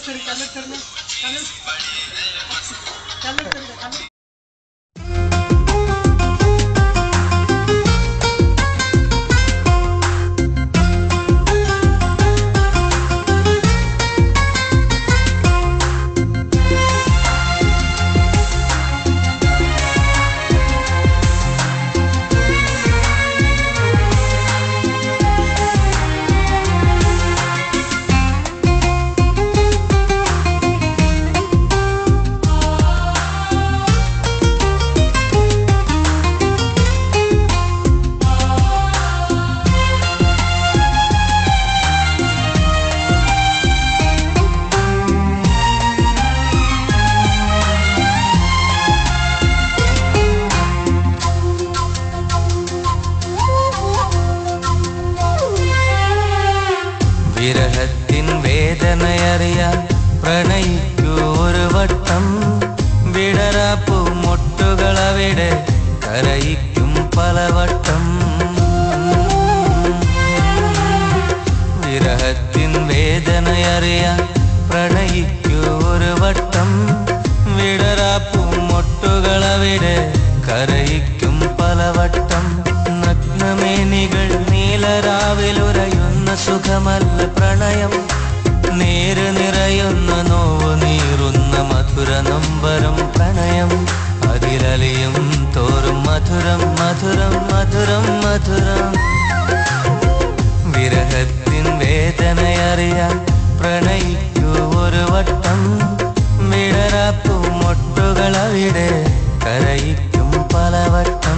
വിരഹത്തിൻ വേദനയറിയാൻ പ്രണയിക്കൂ ഒരു വട്ടം. വിടരാപ്പൂ മുട്ടുകളവിടെ കരയിക്കും പലവട്ടം. വിരഹത്തിൻ വേദനയറിയാൻ പ്രണയിക്കൂ ഒരു വട്ടം. വിടരാപ്പൂ മുട്ടുകളവിടെ കരയിക്കും പലവട്ടം. നഗ്നമേനികൾ നീലരാവിലുരയുന്ന സുഖമല്ല പ്രണയം. നേര് നിറയുന്ന നോവ് നീറുന്ന മധുര നൊമ്പരം പ്രണയം. അതിലലിയും തോറും മധുരം മധുരം മധുരം മധുരം. വിരഹത്തിൻ വേദനയറിയാൻ പ്രണയിക്കൂ ഒരു വട്ടം. വിടരാപ്പൂ മുട്ടുകളവിടെ കരയിക്കും പലവട്ടം.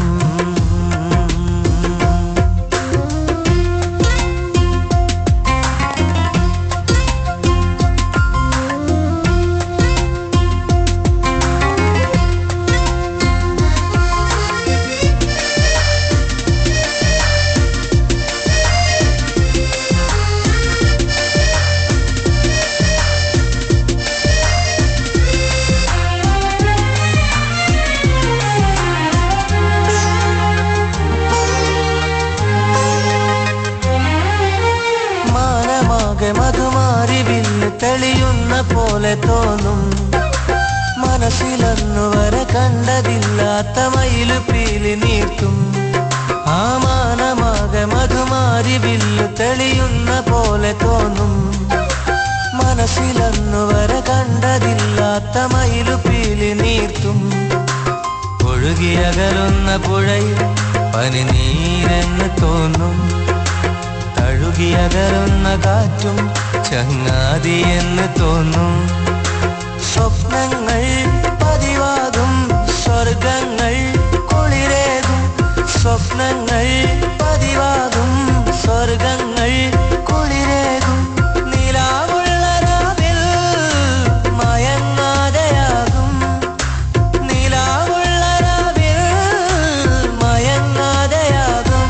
മധുമാരി വില്ല് തെളിയുന്ന പോലെ തോന്നും. മനസ്സിലന്നു വരെ കണ്ടതില്ലാത്ത മയില് പീലി നീർത്തും. ആ മാനമാകെ മധുമാരി വില്ല് തെളിയുന്ന പോലെ തോന്നും. മനസ്സിലന്നു വരെ കണ്ടതില്ലാത്ത മയില് പീലി നീർത്തും. ഒഴുകിയകലുന്ന പുഴയിൽ പനിനീരെന്ന് തോന്നും. തഴുകിയകലുന്ന കാറ്റും ചങ്ങാതിയെന്ന് തോന്നും. സ്വപ്നങ്ങൾ പതിവാകും സ്വർഗങ്ങൾ കുളിരേകും. സ്വപ്നങ്ങൾ പതിവാകും സ്വർഗങ്ങൾ കുളിരേകും. നിലാവുള്ള രാവിൽ മയങ്ങാതെയാകും. നിലാവുള്ള രാവിൽ മയങ്ങാതെയാകും.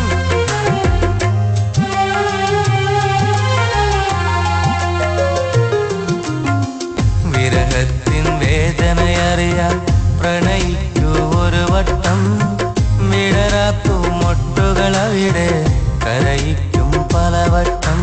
വിരഹത്തിൻ വേദനയറിയാൻ പ്രണയിക്കൂ ഒരു വട്ടം. വിടരാപ്പൂ മുട്ടുകളവിടെ കരയിക്കും പലവട്ടം.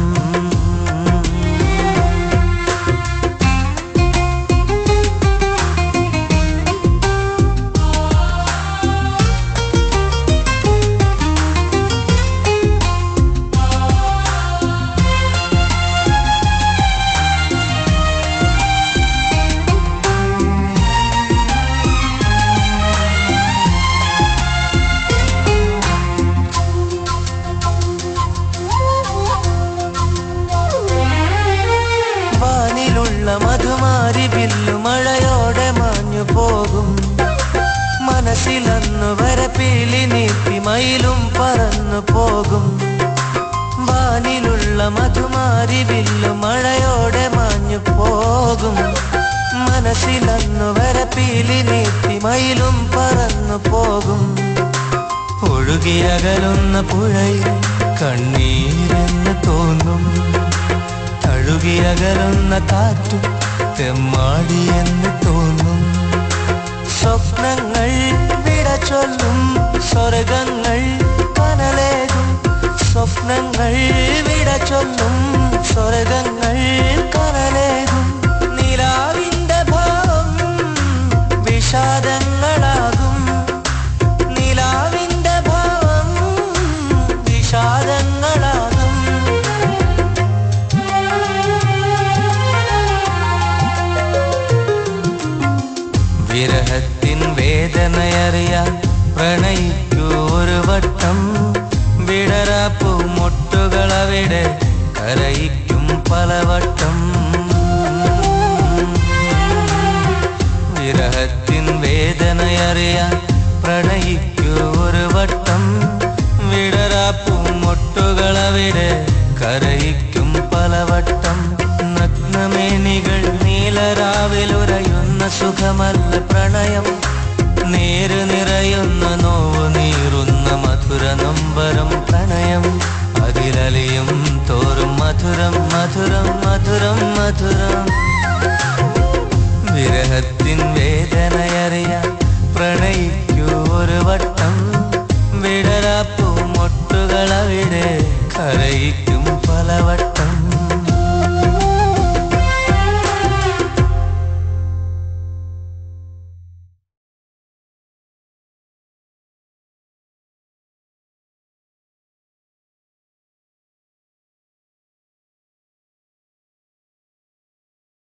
മധുമാരി വില്ലു മഴയോടെ മാഞ്ഞു പോകും. മനസ്സിലന്നു വരെ പീലി നീട്ടി മയിലും പറന്നു പോകും. വാനിലുള്ള മധുമാരി വില്ലു മഴയോടെ മാഞ്ഞു പോകും. മനസ്സിലന്നു വരെ പീലി നീട്ടി മയിലും പറന്നു പോകും. ഒഴുകിയകലുന്ന പുഴയിൽ കണ്ണീരെന്ന് തോന്നും. തഴുകിയകലുന്ന കാറ്റും തെമ്മാടിയെന്ന് തോന്നും. സ്വപ്നങ്ങൾ വിട ചൊല്ലും സ്വർഗങ്ങൾ കനലേകും. സ്വപ്നങ്ങൾ വിട ചൊല്ലും സ്വർഗങ്ങൾ കനലേകും. വിടരാപ്പൂ മുട്ടുകളവിടെ കരയിക്കും പലവട്ടം. വിരഹത്തിൻ വേദനയറിയാൻ പ്രണയിക്കൂ ഒരു വട്ടം. വിടരാപ്പൂ മുട്ടുകളവിടെ കരയിക്കും പലവട്ടം. നഗ്നമേനികൾ നീലരാവിലുരയുന്ന സുഖമല്ല പ്രണയം. നീര് നിറയുന്ന നോവ് നീറുന്ന മധുര നൊമ്പരം പ്രണയം. അതിലലിയും തോറും മധുരം മധുരം മധുരം മധുരം. വിരഹത്തിൻ വേദനയറിയാൻ പ്രണയിക്കൂ ഒരു വട്ടം. വിടരാപ്പൂ മുട്ടുകളവിടെ കരയിക്കും